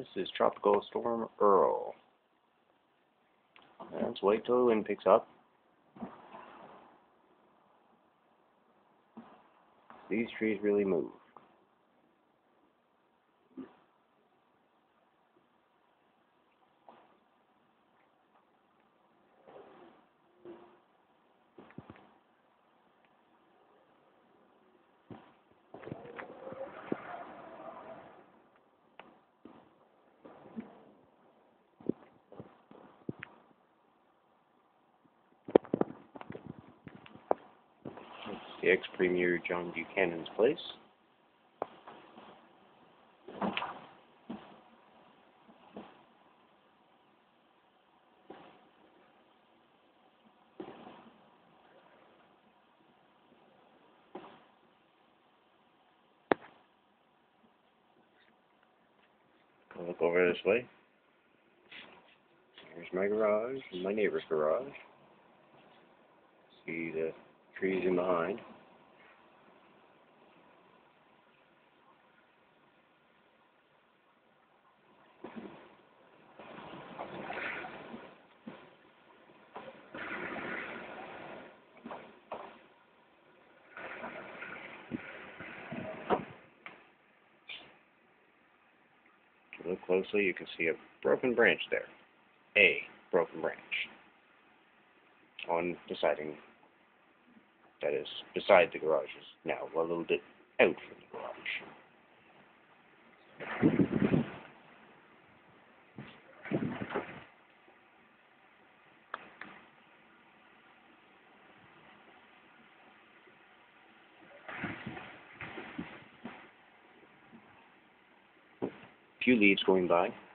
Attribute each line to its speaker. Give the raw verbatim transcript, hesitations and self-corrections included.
Speaker 1: This is Tropical Storm Earl. Let's wait till the wind picks up. These trees really move. The ex-Premier John Buchanan's place. I'll look over this way. Here's my garage and my neighbor's garage. See the trees in behind. If you look closely, you can see a broken branch there. A broken branch. On the siding that is beside the garage is now a little bit out from the garage. A few leaves going by.